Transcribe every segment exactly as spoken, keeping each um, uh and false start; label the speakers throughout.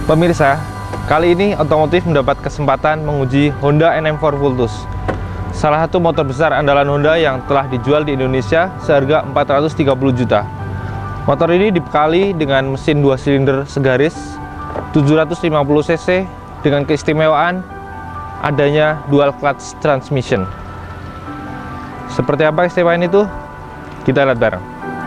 Speaker 1: Pemirsa, kali ini otomotif mendapat kesempatan menguji Honda N M empat Vultus, salah satu motor besar andalan Honda yang telah dijual di Indonesia seharga empat ratus tiga puluh juta. Motor ini dibekali dengan mesin dua silinder segaris tujuh ratus lima puluh cc dengan keistimewaan adanya dual clutch transmission. Seperti apa keistimewaan itu? Kita lihat bareng.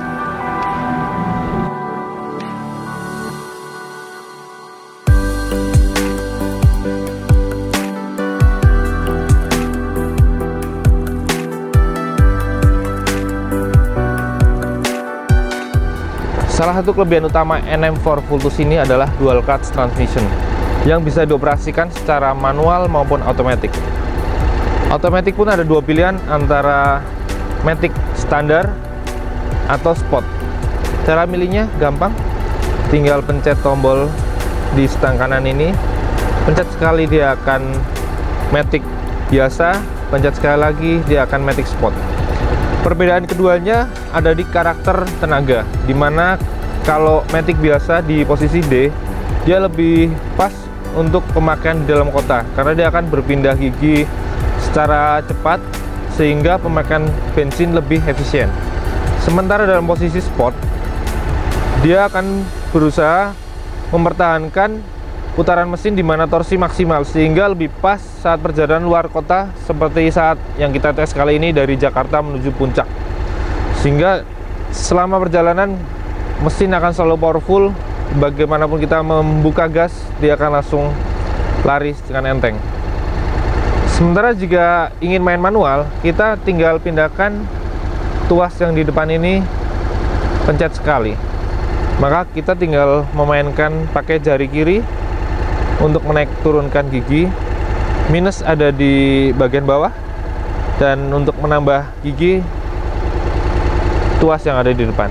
Speaker 1: Salah satu kelebihan utama N M empat Vultus ini adalah dual clutch transmission yang bisa dioperasikan secara manual maupun otomatis. Otomatis pun ada dua pilihan, antara matic standar atau sport. Cara milihnya gampang, tinggal pencet tombol di stang kanan ini, pencet sekali dia akan matic biasa, pencet sekali lagi dia akan matic sport. Perbedaan keduanya ada di karakter tenaga, dimana kalau matic biasa di posisi D, dia lebih pas untuk pemakaian di dalam kota karena dia akan berpindah gigi secara cepat sehingga pemakaian bensin lebih efisien. Sementara dalam posisi sport, dia akan berusaha mempertahankan putaran mesin di mana torsi maksimal sehingga lebih pas saat perjalanan luar kota, seperti saat yang kita tes kali ini dari Jakarta menuju Puncak. Sehingga selama perjalanan mesin akan selalu powerful, bagaimanapun kita membuka gas dia akan langsung lari dengan enteng. Sementara jika ingin main manual, kita tinggal pindahkan tuas yang di depan ini, pencet sekali, maka kita tinggal memainkan pakai jari kiri untuk menaik turunkan gigi. Minus ada di bagian bawah, dan untuk menambah gigi tuas yang ada di depan.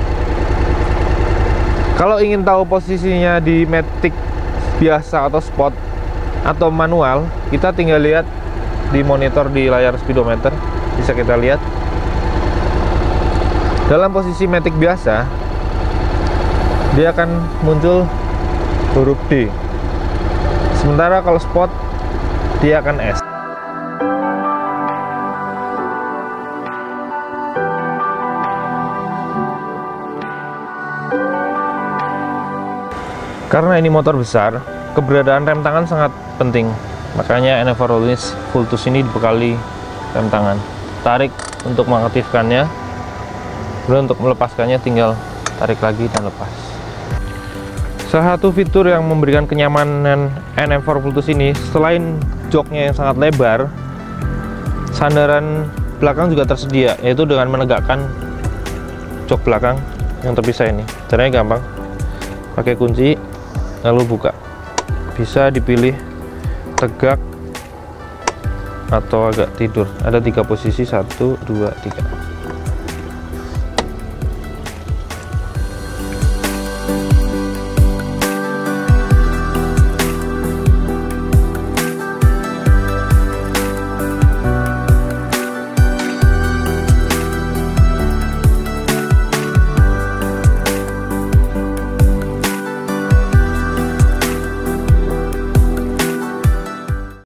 Speaker 1: Kalau ingin tahu posisinya di matic biasa atau sport atau manual, kita tinggal lihat di monitor di layar speedometer, bisa kita lihat. Dalam posisi matic biasa, dia akan muncul huruf D. Sementara kalau sport, dia akan S. Karena ini motor besar, keberadaan rem tangan sangat penting. Makanya N M empat Vultus ini dibekali rem tangan. Tarik untuk mengaktifkannya, kemudian untuk melepaskannya tinggal tarik lagi dan lepas. Salah satu fitur yang memberikan kenyamanan N M empat Vultus ini, selain joknya yang sangat lebar, sandaran belakang juga tersedia, yaitu dengan menegakkan jok belakang yang terpisah ini. Caranya gampang, pakai kunci lalu buka. Bisa dipilih tegak atau agak tidur. Ada tiga posisi, satu, dua, tiga.